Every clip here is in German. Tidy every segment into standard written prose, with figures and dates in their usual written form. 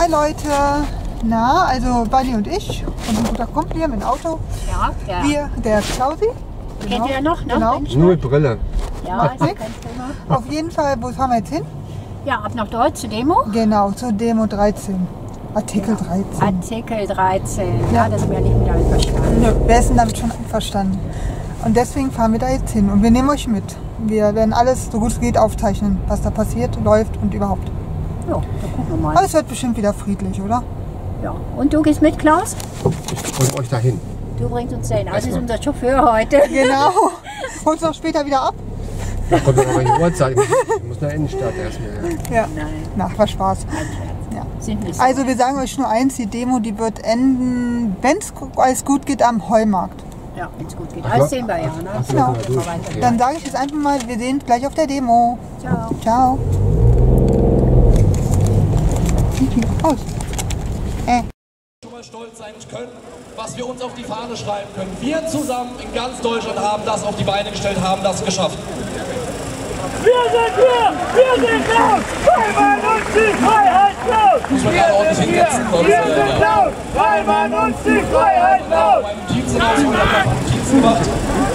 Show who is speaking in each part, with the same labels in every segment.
Speaker 1: Hi Leute, na, also Bunny und ich und ein guter Kumpel hier mit dem Auto.
Speaker 2: Ja,
Speaker 1: der Klausi.
Speaker 2: Kennt ihr noch, ne?
Speaker 1: Genau.
Speaker 3: Nur mit Brille.
Speaker 2: Ja, ist kein Thema.
Speaker 1: Auf jeden Fall, wo fahren wir jetzt hin?
Speaker 2: Ja, ab nach dort zur Demo.
Speaker 1: Genau, zur Demo 13. Artikel 13.
Speaker 2: Artikel 13.
Speaker 1: Ja.
Speaker 2: Ja, da sind wir nicht mit einverstanden.
Speaker 1: Nö, wer ist denn damit schon einverstanden? Und deswegen fahren wir da jetzt hin und wir nehmen euch mit. Wir werden alles so gut es geht aufzeichnen, was da passiert, läuft und überhaupt.
Speaker 2: Ja, da gucken wir mal.
Speaker 1: Aber es wird bestimmt wieder friedlich, oder?
Speaker 2: Ja. Und du gehst mit, Klaus?
Speaker 3: Ich bringe euch dahin.
Speaker 2: Du bringst uns dahin. Also ist unser Chauffeur heute.
Speaker 1: Genau. Holst du noch später wieder ab?
Speaker 3: Da kommt doch aber die Uhrzeit. Ich muss in der Innenstadt erstmal. Ja.
Speaker 1: Ja.
Speaker 2: Nein,
Speaker 1: Na, war Spaß. Ja.
Speaker 2: sind wir so.
Speaker 1: Also wir sagen euch nur eins, die Demo, die wird enden, wenn es alles gut geht, am Heumarkt.
Speaker 2: Ja, wenn es gut geht. Alles sehen wir ja, ne?
Speaker 3: Ach so,
Speaker 1: Genau.
Speaker 3: mal durch.
Speaker 2: Okay.
Speaker 1: Dann sage ich jetzt einfach mal, wir sehen uns gleich auf der Demo.
Speaker 2: Ciao.
Speaker 1: Ciao. Aus.
Speaker 4: Schon mal stolz sein können, was wir uns auf die Fahne schreiben können. Wir zusammen in ganz Deutschland haben das auf die Beine gestellt, haben das geschafft.
Speaker 5: Wir sind laut, weil man uns die Freiheit klaut.
Speaker 4: Muss man gerade ordentlich hinsetzen, sonst
Speaker 5: Wir sind laut, weil man uns die Freiheit klaut.
Speaker 4: beim Notizen rausholen, hat man Notizen gemacht.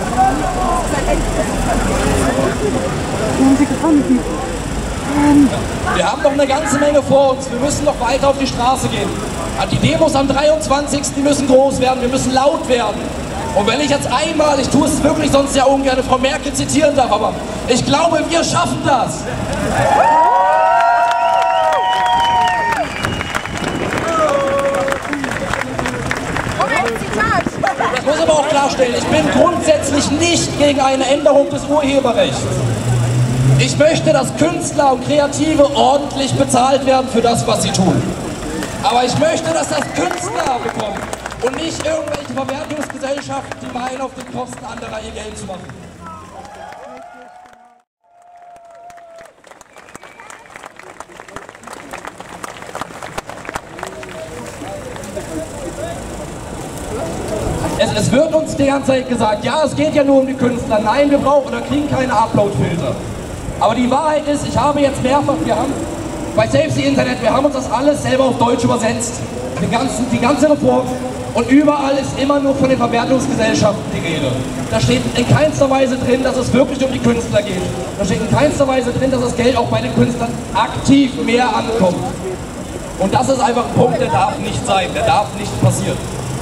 Speaker 4: Wir haben noch eine ganze Menge vor uns. Wir müssen noch weiter auf die Straße gehen. Die Demos am 23. Die müssen groß werden, wir müssen laut werden. Und wenn ich jetzt einmal, ich tue es wirklich sonst ja ungern, Frau Merkel zitieren darf, aber ich glaube, wir schaffen das. Das muss aber auch klarstellen, ich bin grundsätzlich nicht gegen eine Änderung des Urheberrechts. Ich möchte, dass Künstler und Kreative ordentlich bezahlt werden für das, was sie tun. Aber ich möchte, dass das Künstler bekommen und nicht irgendwelche Verwertungsgesellschaften, die meinen, auf den Kosten anderer ihr Geld zu machen. Es wird uns die ganze Zeit gesagt, ja, es geht ja nur um die Künstler. Nein, wir brauchen oder kriegen keine Upload-Filter. Aber die Wahrheit ist, ich habe jetzt mehrfach, wir haben bei Save the Internet, wir haben uns das alles selber auf Deutsch übersetzt. Die ganze Reform. Und überall ist immer nur von den Verwertungsgesellschaften die Rede. Da steht in keinster Weise drin, dass es wirklich um die Künstler geht. Da steht in keinster Weise drin, dass das Geld auch bei den Künstlern aktiv mehr ankommt. Und das ist einfach ein Punkt, der darf nicht sein, der darf nicht passieren.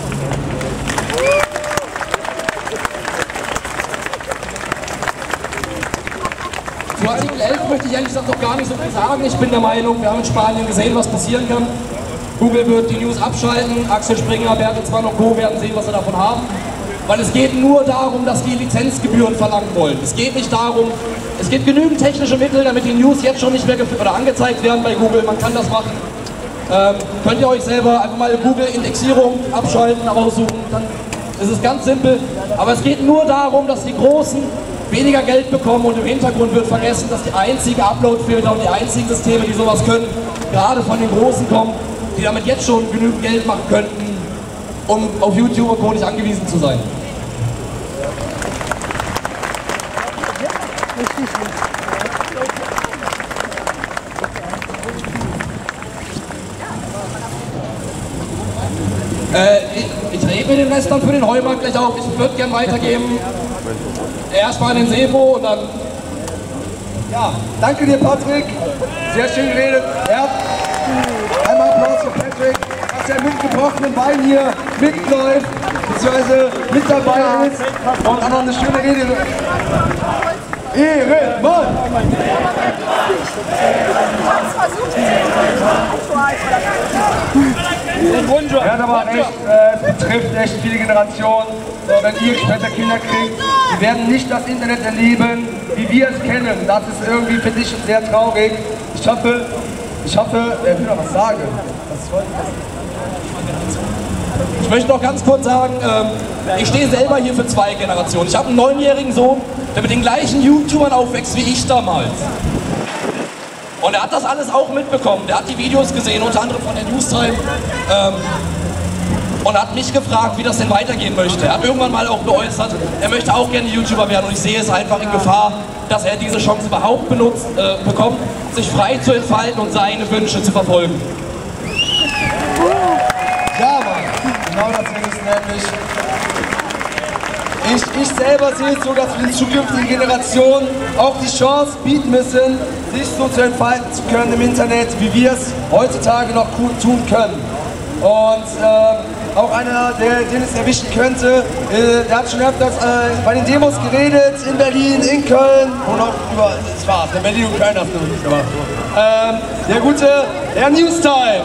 Speaker 4: Zu Artikel 11 möchte ich ehrlich gesagt noch gar nicht so viel sagen. Ich bin der Meinung, wir haben in Spanien gesehen, was passieren kann. Google wird die News abschalten, Axel Springer, Bertelsmann und Co. werden sehen, was sie davon haben. Weil es geht nur darum, dass die Lizenzgebühren verlangen wollen. Es geht nicht darum, es gibt genügend technische Mittel, damit die News jetzt schon nicht mehr angezeigt werden bei Google. Man kann das machen. Könnt ihr euch selber einfach mal Google-Indexierung abschalten, aussuchen, dann ist es ganz simpel. Aber es geht nur darum, dass die Großen weniger Geld bekommen und im Hintergrund wird vergessen, dass die einzigen Upload-Filter und die einzigen Systeme, die sowas können, gerade von den Großen kommen, die damit jetzt schon genügend Geld machen könnten, um auf YouTube und Co. nicht angewiesen zu sein. Ich rede mir den Rest dann für den Heumarkt gleich auf. Ich würde gerne weitergeben. Erstmal in den Sebo und dann...
Speaker 6: Ja, danke dir Patrick. Sehr schön geredet. Ja. Einmal Applaus für Patrick, dass er mit gebrochenem Bein hier mitläuft, beziehungsweise mit dabei ist und auch noch eine schöne Rede. Ehrenmann! Ja, aber echt, es betrifft echt viele Generationen. So, wenn ihr später Kinder kriegt, die werden nicht das Internet erleben, wie wir es kennen. Das ist irgendwie, finde ich, sehr traurig. Ich hoffe, er will noch was sagen.
Speaker 4: Ich möchte noch ganz kurz sagen, ich stehe selber hier für zwei Generationen. Ich habe einen 9-jährigen Sohn, der mit den gleichen YouTubern aufwächst wie ich damals. Und er hat das alles auch mitbekommen. Der hat die Videos gesehen, unter anderem von der Newstime. Und hat mich gefragt, wie das denn weitergehen möchte. Er hat irgendwann mal auch geäußert, er möchte auch gerne YouTuber werden. Und ich sehe es einfach in Gefahr, dass er diese Chance überhaupt bekommt, sich frei zu entfalten und seine Wünsche zu verfolgen.
Speaker 6: nämlich ich selber sehe es so, dass wir den zukünftigen Generationen auch die Chance bieten müssen, sich so zu entfalten zu können im Internet, wie wir es heutzutage noch tun können. Und auch einer, den es erwischen könnte, der hat schon öfters bei den Demos geredet, in Berlin, in Köln und auch über, das war's, in Berlin und Köln hast du nicht, aber der gute Herr Newstime.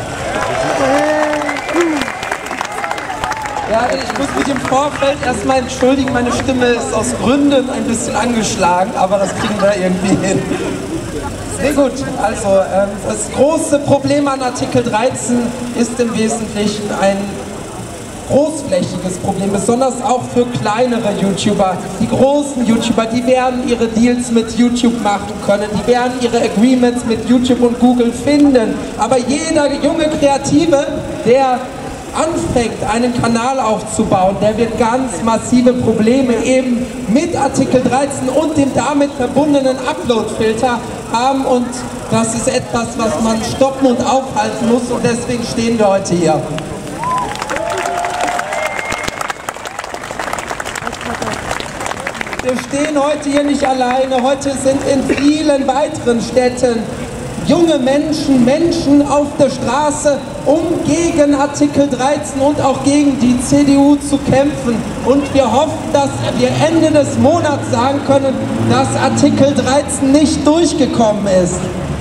Speaker 7: Ja, ich muss mich im Vorfeld erstmal entschuldigen, meine Stimme ist aus Gründen ein bisschen angeschlagen, aber das kriegen wir irgendwie hin. Sehr gut, also das große Problem an Artikel 13 ist im Wesentlichen ein großflächiges Problem, besonders auch für kleinere YouTuber. Die großen YouTuber, die werden ihre Deals mit YouTube machen können, die werden ihre Agreements mit YouTube und Google finden, aber jeder junge Kreative, der anfängt, einen Kanal aufzubauen, der wird ganz massive Probleme eben mit Artikel 13 und dem damit verbundenen Upload-Filter haben, und das ist etwas, was man stoppen und aufhalten muss, und deswegen stehen wir heute hier. Wir stehen heute hier nicht alleine, heute sind in vielen weiteren Städten junge Menschen auf der Straße, um gegen Artikel 13 und auch gegen die CDU zu kämpfen. Und wir hoffen, dass wir Ende des Monats sagen können, dass Artikel 13 nicht durchgekommen ist.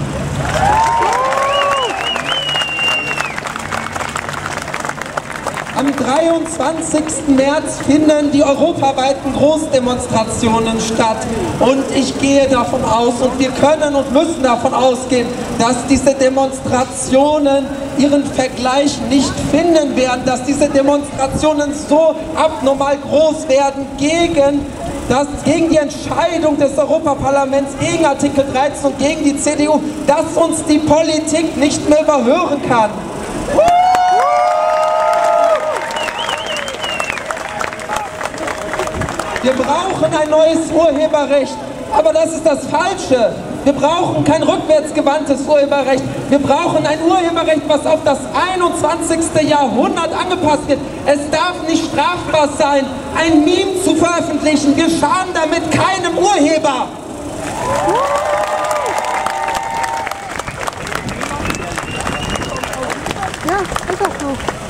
Speaker 7: Am 23. März finden die europaweiten Großdemonstrationen statt, und ich gehe davon aus, und wir können und müssen davon ausgehen, dass diese Demonstrationen ihren Vergleich nicht finden werden, dass diese Demonstrationen so abnormal groß werden gegen die Entscheidung des Europaparlaments, gegen Artikel 13 und gegen die CDU, dass uns die Politik nicht mehr überhören kann. Wir brauchen ein neues Urheberrecht, aber das ist das Falsche. Wir brauchen kein rückwärtsgewandtes Urheberrecht. Wir brauchen ein Urheberrecht, was auf das 21. Jahrhundert angepasst wird. Es darf nicht strafbar sein, ein Meme zu veröffentlichen. Wir schaden damit keinem Urheber.
Speaker 1: Ja, ist auch so.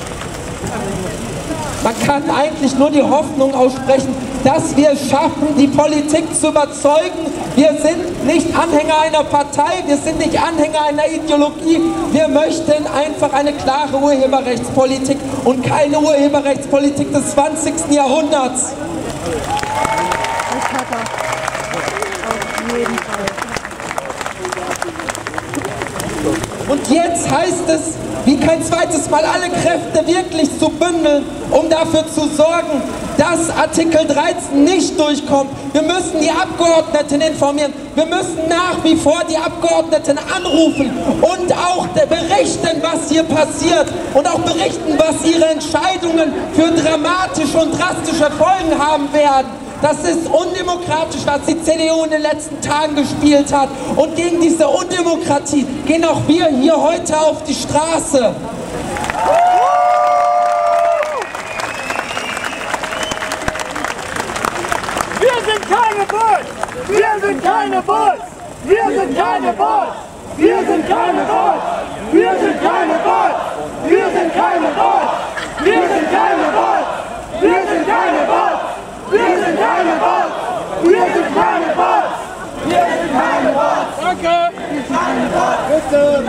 Speaker 7: Man kann eigentlich nur die Hoffnung aussprechen, dass wir es schaffen, die Politik zu überzeugen. Wir sind nicht Anhänger einer Partei, wir sind nicht Anhänger einer Ideologie. Wir möchten einfach eine klare Urheberrechtspolitik und keine Urheberrechtspolitik des 20. Jahrhunderts.
Speaker 1: Das hat er. Auf jeden Fall.
Speaker 7: Und jetzt heißt es, wie kein zweites Mal, alle Kräfte wirklich zu bündeln, um dafür zu sorgen, dass Artikel 13 nicht durchkommt. Wir müssen die Abgeordneten informieren. Wir müssen nach wie vor die Abgeordneten anrufen und auch berichten, was hier passiert, und auch berichten, was ihre Entscheidungen für dramatische und drastische Folgen haben werden. Das ist undemokratisch, was die CDU in den letzten Tagen gespielt hat. Und gegen diese Undemokratie gehen auch wir hier heute auf die Straße.
Speaker 5: Wir sind keine Bots! Wir sind keine Bots! Wir sind keine Bots! Wir sind keine Bots! Wir sind keine Bots! Wir sind keine Bots! Wir sind keine Bots! Wir sind keine Bots! Wir sind keine Bots! Wir sind keine Bots! Wir sind keine Bots! Danke! Wir sind keine Bots! Bitte!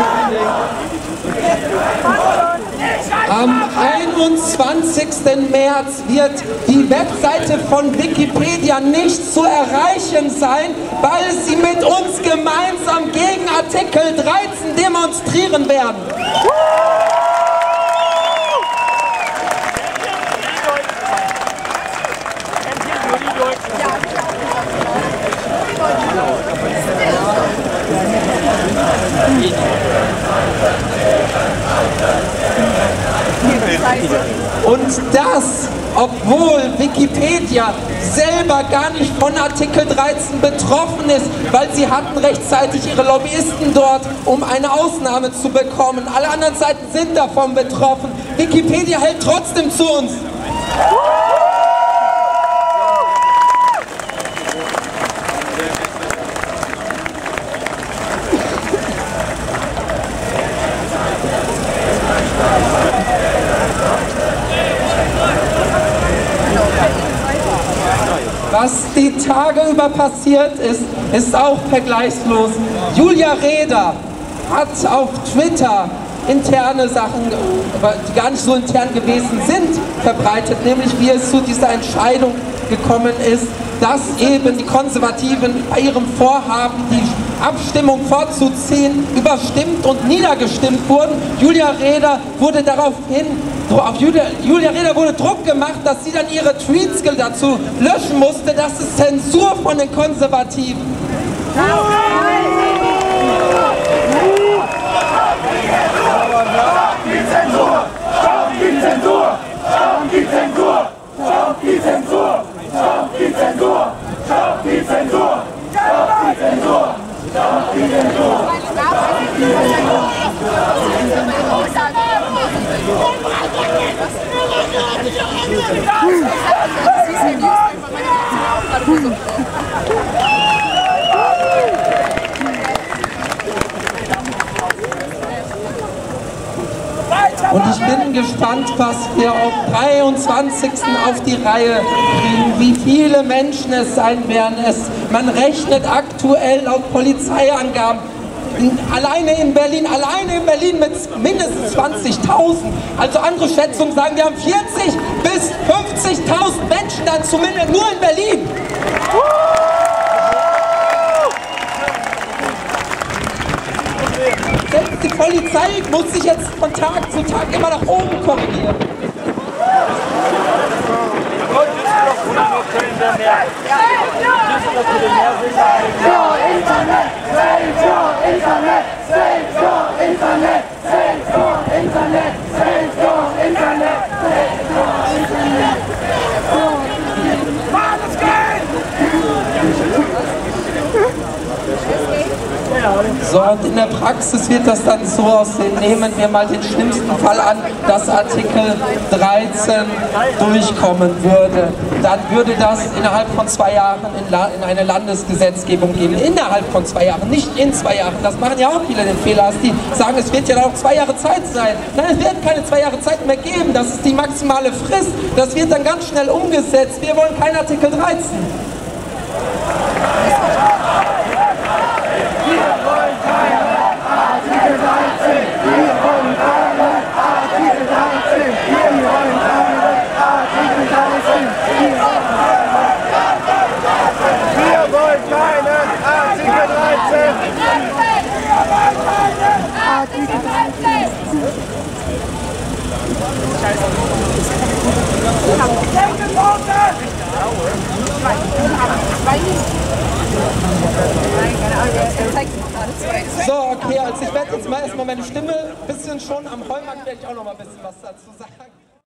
Speaker 7: Am 21. März wird die Webseite von Wikipedia nicht zu erreichen sein, weil sie mit uns gemeinsam gegen Artikel 13 demonstrieren werden. Und das, obwohl Wikipedia selber gar nicht von Artikel 13 betroffen ist, weil sie hatten rechtzeitig ihre Lobbyisten dort, um eine Ausnahme zu bekommen. Alle anderen Seiten sind davon betroffen. Wikipedia hält trotzdem zu uns. Was die Tage über passiert ist, ist auch vergleichslos. Julia Reda hat auf Twitter interne Sachen, die gar nicht so intern gewesen sind, verbreitet, nämlich wie es zu dieser Entscheidung gekommen ist, dass eben die Konservativen bei ihrem Vorhaben, die Abstimmung vorzuziehen, überstimmt und niedergestimmt wurden. Julia Reda wurde auf Julia Reda wurde Druck gemacht, dass sie dann ihre Tweets dazu löschen musste. Das ist Zensur von den Konservativen.
Speaker 5: Stopp die Zensur! Stopp die Zensur! Stopp die Zensur! Stopp die Zensur! Stopp die Zensur! Stopp die Zensur! Stopp die Zensur! Stopp die Zensur!
Speaker 7: Und ich bin gespannt, was wir am 23. auf die Reihe kriegen, wie viele Menschen es sein werden. Man rechnet aktuell laut Polizeiangaben alleine in Berlin mit mindestens 20.000. Also andere Schätzungen sagen, wir haben 40.000 bis 50.000 Menschen dann zumindest nur in Berlin. Selbst die Polizei muss sich jetzt von Tag zu Tag immer nach oben korrigieren. So, und in der Praxis wird das dann so aussehen. Nehmen wir mal den schlimmsten Fall an, dass Artikel 13 durchkommen würde. Dann würde das innerhalb von 2 Jahren in eine Landesgesetzgebung gehen. Innerhalb von 2 Jahren, nicht in 2 Jahren. Das machen ja auch viele den Fehler, dass die sagen, es wird ja noch 2 Jahre Zeit sein. Nein, es werden keine 2 Jahre Zeit mehr geben. Das ist die maximale Frist. Das wird dann ganz schnell umgesetzt. Wir wollen keinen Artikel 13. So, okay, also ich werde jetzt mal erstmal meine Stimme ein bisschen schon am Heumarkt werde ich auch noch mal ein bisschen was dazu sagen.